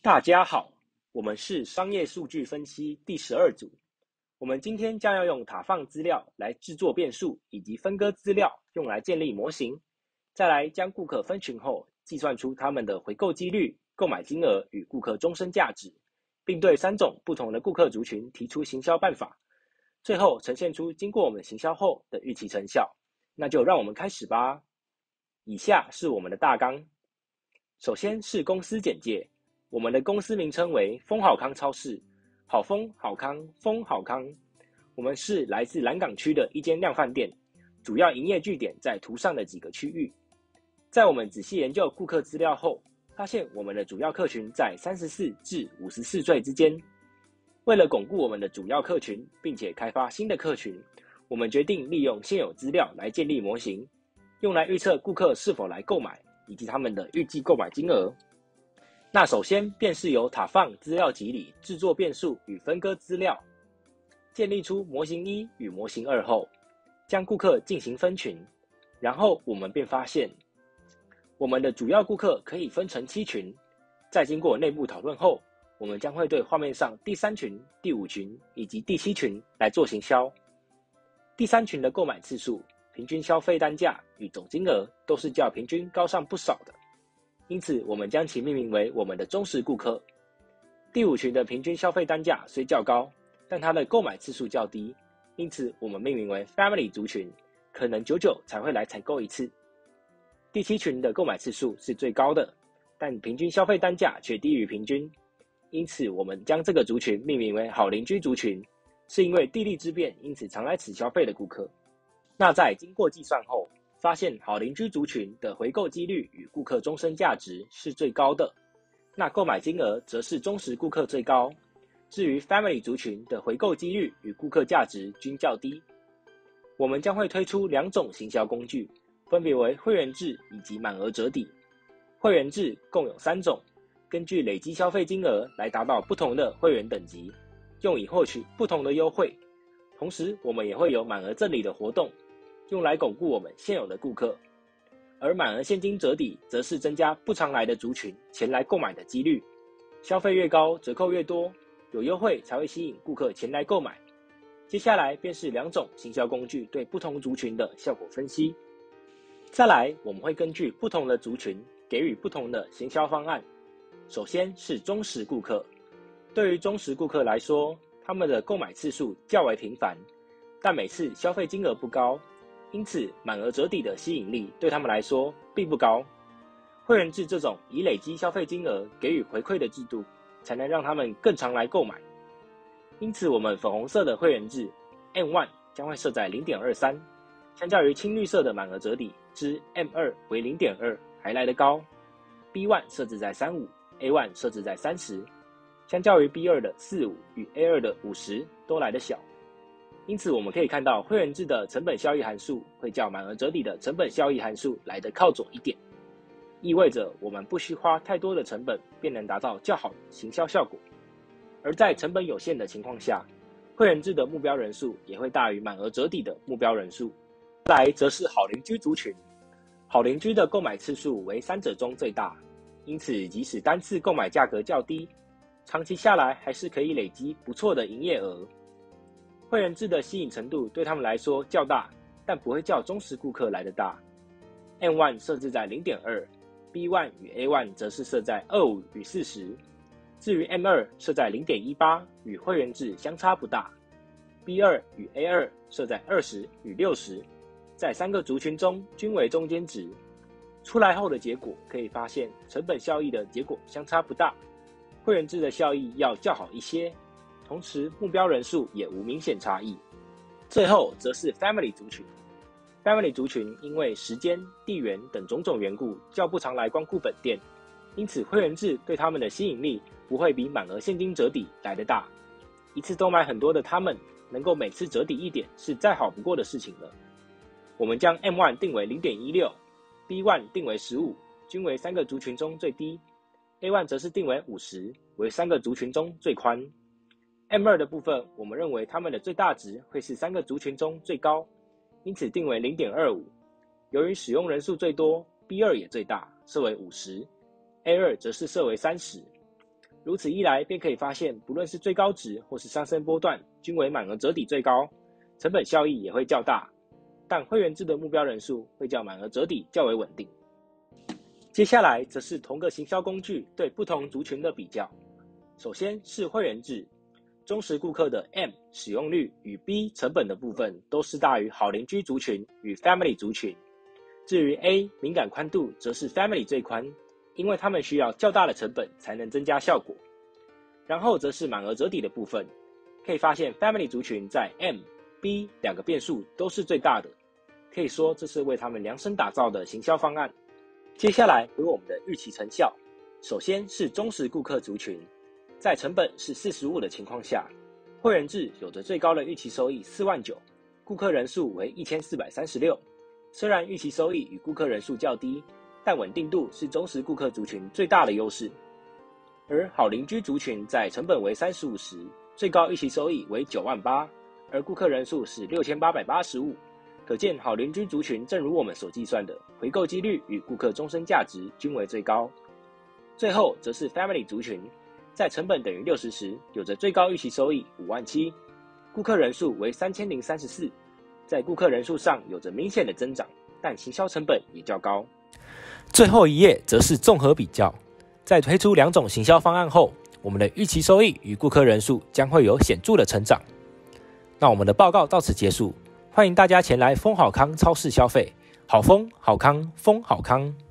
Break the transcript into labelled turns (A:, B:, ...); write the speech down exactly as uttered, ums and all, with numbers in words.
A: 大家好，我们是商业数据分析第十二组。我们今天将要用塔放资料来制作变数，以及分割资料用来建立模型，再来将顾客分群后，计算出他们的回购几率、购买金额与顾客终身价值，并对三种不同的顾客族群提出行销办法，最后呈现出经过我们行销后的预期成效。那就让我们开始吧。以下是我们的大纲。首先是公司简介。我们的公司名称为丰好康超市，好丰好康，丰好康。我们是来自南港区的一间量贩店，主要营业据点在图上的几个区域。在我们仔细研究顾客资料后，发现我们的主要客群在三十四至五十四岁之间。为了巩固我们的主要客群，并且开发新的客群，我们决定利用现有资料来建立模型，用来预测顾客是否来购买，以及他们的预计购买金额。那首先便是由塔放资料集里制作变数与分割资料，建立出模型一与模型二后，将顾客进行分群，然后我们便发现，我们的主要顾客可以分成七群。在经过内部讨论后，我们将会对画面上第三群、第五群以及第七群来做行销。第三群的购买次数、平均消费单价与总金额都是较平均高上不少的。因此，我们将其命名为我们的忠实顾客。第五群的平均消费单价虽较高，但它的购买次数较低，因此我们命名为 Family 族群，可能久久才会来采购一次。第七群的购买次数是最高的，但平均消费单价却低于平均，因此我们将这个族群命名为好邻居族群，是因为地利之便，因此常来此消费的顾客。那在经过计算后，发现好邻居族群的回购几率与顾客终身价值是最高的，那购买金额则是忠实顾客最高。至于 Family 族群的回购几率与顾客价值均较低。我们将会推出两种行销工具，分别为会员制以及满额折抵。会员制共有三种，根据累积消费金额来达到不同的会员等级，用以获取不同的优惠。同时，我们也会有满额赠礼的活动，用来巩固我们现有的顾客，而满额现金折抵则是增加不常来的族群前来购买的几率。消费越高，折扣越多，有优惠才会吸引顾客前来购买。接下来便是两种行销工具对不同族群的效果分析。再来，我们会根据不同的族群给予不同的行销方案。首先是忠实顾客，对于忠实顾客来说，他们的购买次数较为频繁，但每次消费金额不高。因此，满额折抵的吸引力对他们来说并不高。会员制这种以累积消费金额给予回馈的制度，才能让他们更常来购买。因此，我们粉红色的会员制 M 一 将会设在 零点二三， 相较于青绿色的满额折抵之 M 二 为 零点二 还来得高。B 一 设置在三十五 ，A 一 设置在三十，相较于 B 二 的四十五与 A 二 的五十都来得小。因此，我们可以看到会员制的成本效益函数会较满额折抵的成本效益函数来得靠左一点，意味着我们不需花太多的成本便能达到较好的行销效果。而在成本有限的情况下，会员制的目标人数也会大于满额折抵的目标人数。再来则是好邻居族群，好邻居的购买次数为三者中最大，因此即使单次购买价格较低，长期下来还是可以累积不错的营业额。会员制的吸引程度对他们来说较大，但不会较忠实顾客来得大。M 一 设置在 零点二， B 一 与 A 一 则是设在二十五与四十。至于 M 二 设在 零点一八， 与会员制相差不大。B 二 与 A 二 设在二十与六十，在三个族群中均为中间值。出来后的结果可以发现，成本效益的结果相差不大，会员制的效益要较好一些。同时，目标人数也无明显差异。最后则是 Family 族群。Family 族群因为时间、地缘等种种缘故，较不常来光顾本店，因此会员制对他们的吸引力不会比满额现金折抵来得大。一次都买很多的他们，能够每次折抵一点是再好不过的事情了。我们将 M 一 定为 零点一六， B 一 定为十五，均为三个族群中最低。A 一 则是定为五十，为三个族群中最宽。M 二 的部分，我们认为它们的最大值会是三个族群中最高，因此定为 零点二五。由于使用人数最多， B 二 也最大，设为五十， A 二 则是设为三十。 如此一来，便可以发现，不论是最高值或是上升波段，均为满额折抵最高，成本效益也会较大。但会员制的目标人数会较满额折抵较为稳定。接下来则是同个行销工具对不同族群的比较。首先是会员制，忠实顾客的 M 使用率与 B 成本的部分都是大于好邻居族群与 Family 族群。至于 A 敏感宽度，则是 Family 最宽，因为他们需要较大的成本才能增加效果。然后则是满额折抵的部分，可以发现 Family 族群在 M、B 两个变数都是最大的，可以说这是为他们量身打造的行销方案。接下来为我们的预期成效，首先是忠实顾客族群，在成本是四十五的情况下，会员制有着最高的预期收益四万九，顾客人数为一千四百三十六。虽然预期收益与顾客人数较低，但稳定度是忠实顾客族群最大的优势。而好邻居族群在成本为三十五时，最高预期收益为九万八，而顾客人数是六千八百八十五。可见好邻居族群正如我们所计算的，回购几率与顾客终身价值均为最高。最后则是 Family 族群，在成本等于六十时，有着最高预期收益五万七，顾客人数为三千零三十四。在顾客人数上有着明显的增长，但行销成本也较高。
B: 最后一页则是综合比较，在推出两种行销方案后，我们的预期收益与顾客人数将会有显著的成长。那我们的报告到此结束，欢迎大家前来丰好康超市消费，好丰好康丰好康。